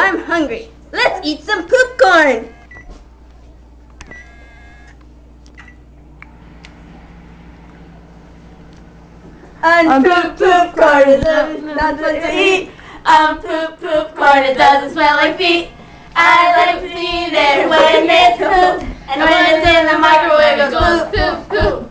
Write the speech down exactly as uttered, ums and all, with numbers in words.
I'm hungry. Let's eat some poop corn. And poop poop corn is not what to eat. Um, poop poop corn, it doesn't smell like feet. I like to eat it when it's pooped, and when it's in the microwave it goes poop poop.